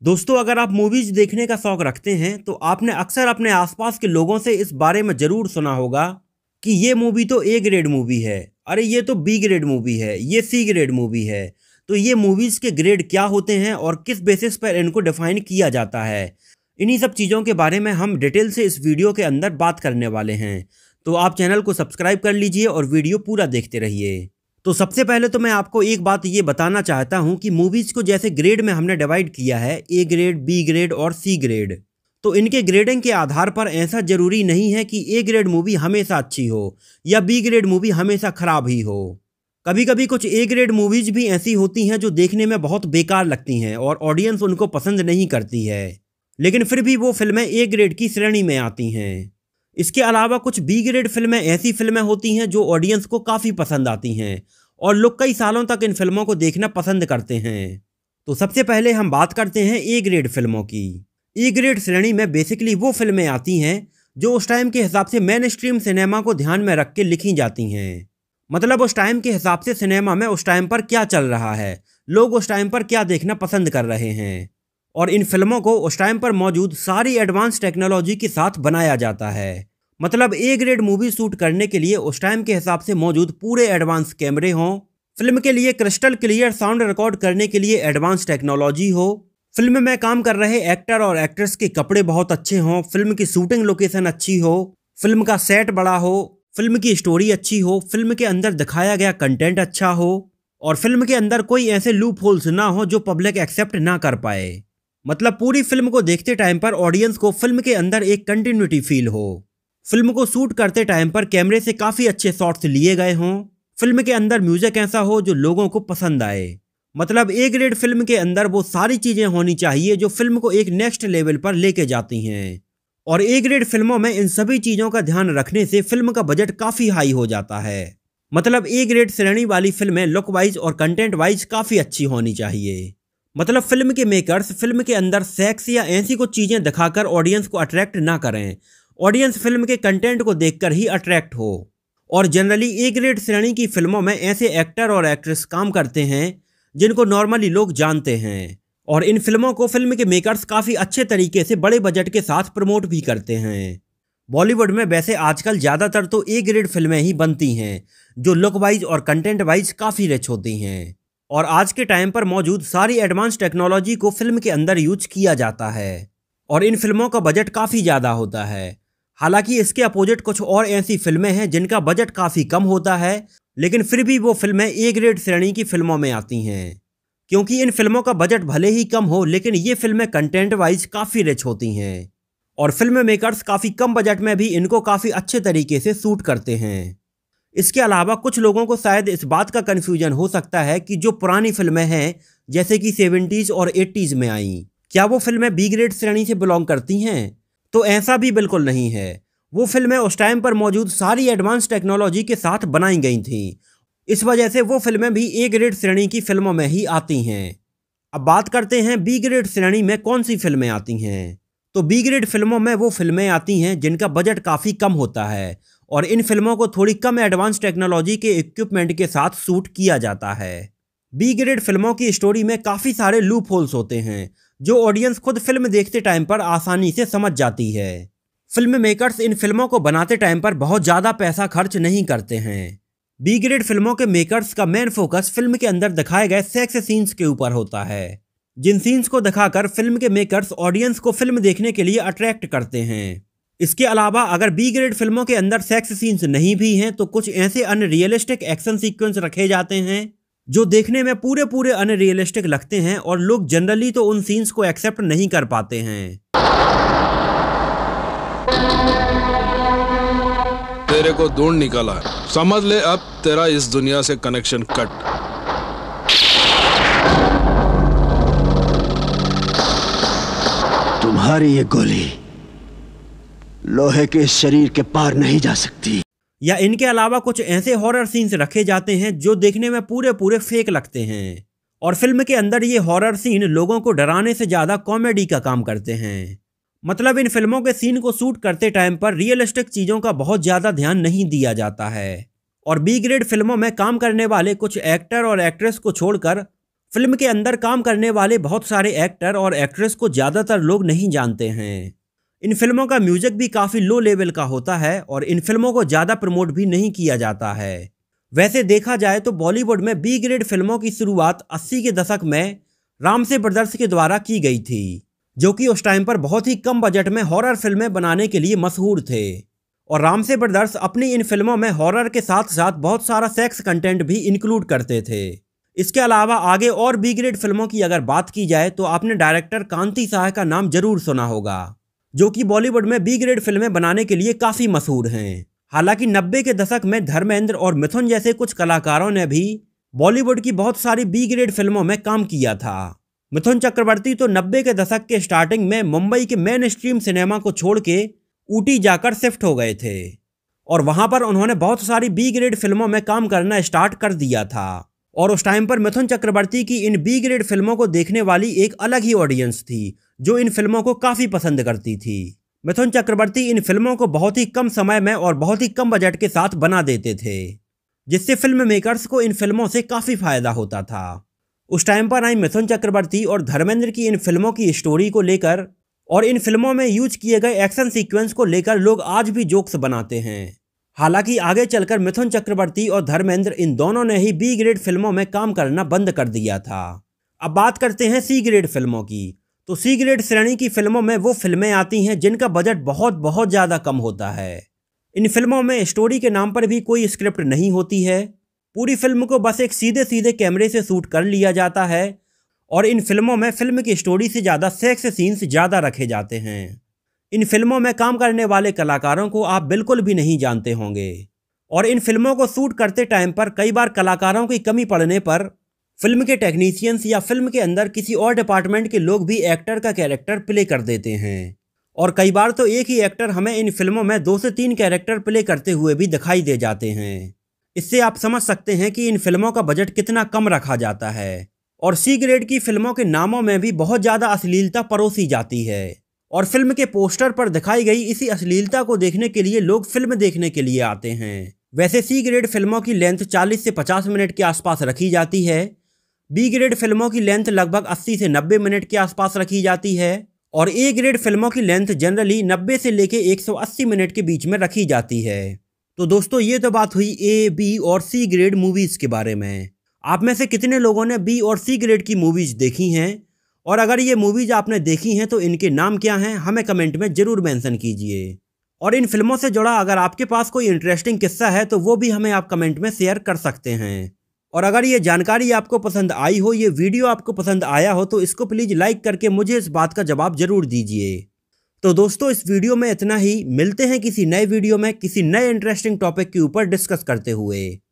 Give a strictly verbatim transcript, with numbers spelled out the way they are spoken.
दोस्तों, अगर आप मूवीज देखने का शौक रखते हैं तो आपने अक्सर अपने आसपास के लोगों से इस बारे में जरूर सुना होगा कि ये मूवी तो ए ग्रेड मूवी है, अरे ये तो बी ग्रेड मूवी है, ये सी ग्रेड मूवी है। तो ये मूवीज के ग्रेड क्या होते हैं और किस बेसिस पर इनको डिफाइन किया जाता है, इन्हीं सब चीज़ों के बारे में हम डिटेल से इस वीडियो के अंदर बात करने वाले हैं। तो आप चैनल को सब्सक्राइब कर लीजिए और वीडियो पूरा देखते रहिए। तो सबसे पहले तो मैं आपको एक बात ये बताना चाहता हूं कि मूवीज को जैसे ग्रेड में हमने डिवाइड किया है, ए ग्रेड, बी ग्रेड और सी ग्रेड, तो इनके ग्रेडिंग के आधार पर ऐसा जरूरी नहीं है कि ए ग्रेड मूवी हमेशा अच्छी हो या बी ग्रेड मूवी हमेशा खराब ही हो। कभी कभी कुछ ए ग्रेड मूवीज भी ऐसी होती हैं जो देखने में बहुत बेकार लगती हैं और ऑडियंस उनको पसंद नहीं करती है, लेकिन फिर भी वो फिल्में ए ग्रेड की श्रेणी में आती हैं। इसके अलावा कुछ बी ग्रेड फिल्में ऐसी फिल्में होती हैं जो ऑडियंस को काफ़ी पसंद आती हैं और लोग कई सालों तक इन फिल्मों को देखना पसंद करते हैं। तो सबसे पहले हम बात करते हैं ए ग्रेड फिल्मों की। ए ग्रेड श्रेणी में बेसिकली वो फिल्में आती हैं जो उस टाइम के हिसाब से मेन स्ट्रीम सिनेमा को ध्यान में रख के लिखी जाती हैं। मतलब उस टाइम के हिसाब से सिनेमा में उस टाइम पर क्या चल रहा है, लोग उस टाइम पर क्या देखना पसंद कर रहे हैं, और इन फिल्मों को उस टाइम पर मौजूद सारी एडवांस टेक्नोलॉजी के साथ बनाया जाता है। मतलब ए ग्रेड मूवी शूट करने के लिए उस टाइम के हिसाब से मौजूद पूरे एडवांस कैमरे हों, फिल्म के लिए क्रिस्टल क्लियर साउंड रिकॉर्ड करने के लिए एडवांस टेक्नोलॉजी हो, फिल्म में काम कर रहे एक्टर और एक्ट्रेस के कपड़े बहुत अच्छे हों, फिल्म की शूटिंग लोकेशन अच्छी हो, फिल्म का सेट बड़ा हो, फिल्म की स्टोरी अच्छी हो, फिल्म के अंदर दिखाया गया कंटेंट अच्छा हो, और फिल्म के अंदर कोई ऐसे लूप होल्स ना हो जो पब्लिक एक्सेप्ट ना कर पाए। मतलब पूरी फिल्म को देखते टाइम पर ऑडियंस को फिल्म के अंदर एक कंटिन्यूटी फील हो, फिल्म को शूट करते टाइम पर कैमरे से काफ़ी अच्छे शॉट्स लिए गए हों, फिल्म के अंदर म्यूजिक ऐसा हो जो लोगों को पसंद आए। मतलब ए ग्रेड फिल्म के अंदर वो सारी चीज़ें होनी चाहिए जो फिल्म को एक नेक्स्ट लेवल पर लेके जाती हैं। और ए ग्रेड फिल्मों में इन सभी चीज़ों का ध्यान रखने से फिल्म का बजट काफ़ी हाई हो जाता है। मतलब ए ग्रेड श्रेणी वाली फिल्में लुक वाइज और कंटेंट वाइज काफ़ी अच्छी होनी चाहिए। मतलब फिल्म के मेकर्स फिल्म के अंदर सेक्स या ऐसी कुछ चीज़ें दिखाकर ऑडियंस को अट्रैक्ट ना करें, ऑडियंस फिल्म के कंटेंट को देखकर ही अट्रैक्ट हो। और जनरली ए ग्रेड श्रेणी की फिल्मों में ऐसे एक्टर और एक्ट्रेस काम करते हैं जिनको नॉर्मली लोग जानते हैं, और इन फिल्मों को फिल्म के मेकर्स काफ़ी अच्छे तरीके से बड़े बजट के साथ प्रमोट भी करते हैं। बॉलीवुड में वैसे आजकल ज़्यादातर तो ए ग्रेड फिल्में ही बनती हैं जो लुक वाइज और कंटेंट वाइज काफ़ी रिच होती हैं, और आज के टाइम पर मौजूद सारी एडवांस टेक्नोलॉजी को फिल्म के अंदर यूज किया जाता है, और इन फिल्मों का बजट काफ़ी ज़्यादा होता है। हालांकि इसके अपोजिट कुछ और ऐसी फिल्में हैं जिनका बजट काफ़ी कम होता है, लेकिन फिर भी वो फिल्में ए ग्रेड श्रेणी की फिल्मों में आती हैं, क्योंकि इन फिल्मों का बजट भले ही कम हो लेकिन ये फिल्में कंटेंट वाइज काफ़ी रिच होती हैं, और फिल्म मेकर्स काफ़ी कम बजट में भी इनको काफ़ी अच्छे तरीके से शूट करते हैं। इसके अलावा कुछ लोगों को शायद इस बात का कन्फ्यूजन हो सकता है कि जो पुरानी फिल्में हैं जैसे कि सेवेंटीज़ और एट्टीज़ में आई, क्या वो फिल्में बी ग्रेड श्रेणी से बिलोंग करती हैं? तो ऐसा भी बिल्कुल नहीं है। वो फिल्में उस टाइम पर मौजूद सारी एडवांस टेक्नोलॉजी के साथ बनाई गई थीं, इस वजह से वो फिल्में भी ए ग्रेड श्रेणी की फिल्मों में ही आती हैं। अब बात करते हैं बी ग्रेड श्रेणी में कौन सी फिल्में आती हैं। तो बी ग्रेड फिल्मों में वो फिल्में आती हैं जिनका बजट काफ़ी कम होता है, और इन फिल्मों को थोड़ी कम एडवांस टेक्नोलॉजी के इक्विपमेंट के साथ शूट किया जाता है। बी ग्रेड फिल्मों की स्टोरी में काफ़ी सारे लूप होल्स होते हैं जो ऑडियंस खुद फिल्म देखते टाइम पर आसानी से समझ जाती है। फिल्म मेकर्स इन फिल्मों को बनाते टाइम पर बहुत ज़्यादा पैसा खर्च नहीं करते हैं। बी ग्रेड फिल्मों के मेकर्स का मेन फोकस फिल्म के अंदर दिखाए गए सेक्स सीन्स के ऊपर होता है, जिन सीन्स को दिखाकर फिल्म के मेकर्स ऑडियंस को फिल्म देखने के लिए अट्रैक्ट करते हैं। इसके अलावा अगर बी ग्रेड फिल्मों के अंदर सेक्स सीन्स नहीं भी हैं तो कुछ ऐसे अनरियलिस्टिक एक्शन सीक्वेंस रखे जाते हैं जो देखने में पूरे पूरे अनरियलिस्टिक लगते हैं, और लोग जनरली तो उन सीन्स को एक्सेप्ट नहीं कर पाते हैं। तेरे को ढूंढ निकाला है, समझ ले अब तेरा इस दुनिया से कनेक्शन कट। तुम्हारी ये गोली लोहे के शरीर के पार नहीं जा सकती। या इनके अलावा कुछ ऐसे हॉरर सीन्स रखे जाते हैं जो देखने में पूरे पूरे फेक लगते हैं, और फिल्म के अंदर ये हॉरर सीन लोगों को डराने से ज़्यादा कॉमेडी का काम करते हैं। मतलब इन फिल्मों के सीन को शूट करते टाइम पर रियलिस्टिक चीज़ों का बहुत ज़्यादा ध्यान नहीं दिया जाता है, और बी ग्रेड फिल्मों में काम करने वाले कुछ एक्टर और एक्ट्रेस को छोड़कर फिल्म के अंदर काम करने वाले बहुत सारे एक्टर और एक्ट्रेस को ज़्यादातर लोग नहीं जानते हैं। इन फिल्मों का म्यूजिक भी काफ़ी लो लेवल का होता है और इन फिल्मों को ज़्यादा प्रमोट भी नहीं किया जाता है। वैसे देखा जाए तो बॉलीवुड में बी ग्रेड फिल्मों की शुरुआत अस्सी के दशक में रामसे ब्रदर्स के द्वारा की गई थी, जो कि उस टाइम पर बहुत ही कम बजट में हॉरर फिल्में बनाने के लिए मशहूर थे। और रामसे ब्रदर्स अपनी इन फिल्मों में हॉरर के साथ साथ बहुत सारा सेक्स कंटेंट भी इंक्लूड करते थे। इसके अलावा आगे और बी ग्रेड फिल्मों की अगर बात की जाए तो आपने डायरेक्टर कांति साह का नाम जरूर सुना होगा, जो कि बॉलीवुड में बी ग्रेड फिल्में बनाने के लिए काफ़ी मशहूर हैं। हालांकि नब्बे के दशक में धर्मेंद्र और मिथुन जैसे कुछ कलाकारों ने भी बॉलीवुड की बहुत सारी बी ग्रेड फिल्मों में काम किया था। मिथुन चक्रवर्ती तो नब्बे के दशक के स्टार्टिंग में मुंबई के मेन स्ट्रीम सिनेमा को छोड़ के ऊटी जाकर शिफ्ट हो गए थे और वहां पर उन्होंने बहुत सारी बी ग्रेड फिल्मों में काम करना स्टार्ट कर दिया था। और उस टाइम पर मिथुन चक्रवर्ती की इन बी ग्रेड फिल्मों को देखने वाली एक अलग ही ऑडियंस थी, जो इन फिल्मों को काफ़ी पसंद करती थी। मिथुन चक्रवर्ती इन फिल्मों को बहुत ही कम समय में और बहुत ही कम बजट के साथ बना देते थे, जिससे फिल्म मेकर्स को इन फिल्मों से काफ़ी फायदा होता था। उस टाइम पर आई मिथुन चक्रवर्ती और धर्मेंद्र की इन फिल्मों की स्टोरी को लेकर और इन फिल्मों में यूज किए गए एक्शन सीक्वेंस को लेकर लोग आज भी जोक्स बनाते हैं। हालांकि आगे चलकर मिथुन चक्रवर्ती और धर्मेंद्र इन दोनों ने ही बी ग्रेड फिल्मों में काम करना बंद कर दिया था। अब बात करते हैं सी ग्रेड फिल्मों की। तो सी ग्रेड श्रेणी की फिल्मों में वो फिल्में आती हैं जिनका बजट बहुत बहुत ज़्यादा कम होता है। इन फिल्मों में स्टोरी के नाम पर भी कोई स्क्रिप्ट नहीं होती है, पूरी फिल्म को बस एक सीधे सीधे कैमरे से शूट कर लिया जाता है और इन फिल्मों में फिल्म की स्टोरी से ज़्यादा सेक्स सीन्स ज़्यादा रखे जाते हैं। इन फिल्मों में काम करने वाले कलाकारों को आप बिल्कुल भी नहीं जानते होंगे और इन फिल्मों को शूट करते टाइम पर कई बार कलाकारों की कमी पड़ने पर फिल्म के टेक्नीशियंस या फिल्म के अंदर किसी और डिपार्टमेंट के लोग भी एक्टर का कैरेक्टर प्ले कर देते हैं। और कई बार तो एक ही एक्टर हमें इन फिल्मों में दो से तीन कैरेक्टर प्ले करते हुए भी दिखाई दे जाते हैं। इससे आप समझ सकते हैं कि इन फिल्मों का बजट कितना कम रखा जाता है। और सी ग्रेड की फिल्मों के नामों में भी बहुत ज़्यादा अश्लीलता परोसी जाती है और फिल्म के पोस्टर पर दिखाई गई इसी अश्लीलता को देखने के लिए लोग फिल्म देखने के लिए आते हैं। वैसे सी ग्रेड फिल्मों की लेंथ चालीस से पचास मिनट के आसपास रखी जाती है। बी ग्रेड फिल्मों की लेंथ लगभग अस्सी से नब्बे मिनट के आसपास रखी जाती है और ए ग्रेड फिल्मों की लेंथ जनरली नब्बे से लेके एक सौ अस्सी मिनट के बीच में रखी जाती है। तो दोस्तों ये तो बात हुई ए, बी और सी ग्रेड मूवीज़ के बारे में। आप में से कितने लोगों ने बी और सी ग्रेड की मूवीज़ देखी हैं, और अगर ये मूवीज़ आपने देखी हैं तो इनके नाम क्या हैं हमें कमेंट में ज़रूर मेंशन कीजिए। और इन फिल्मों से जुड़ा अगर आपके पास कोई इंटरेस्टिंग किस्सा है तो वो भी हमें आप कमेंट में शेयर कर सकते हैं। और अगर ये जानकारी आपको पसंद आई हो, ये वीडियो आपको पसंद आया हो तो इसको प्लीज़ लाइक करके मुझे इस बात का जवाब ज़रूर दीजिए। तो दोस्तों इस वीडियो में इतना ही। मिलते हैं किसी नए वीडियो में किसी नए इंटरेस्टिंग टॉपिक के ऊपर डिस्कस करते हुए।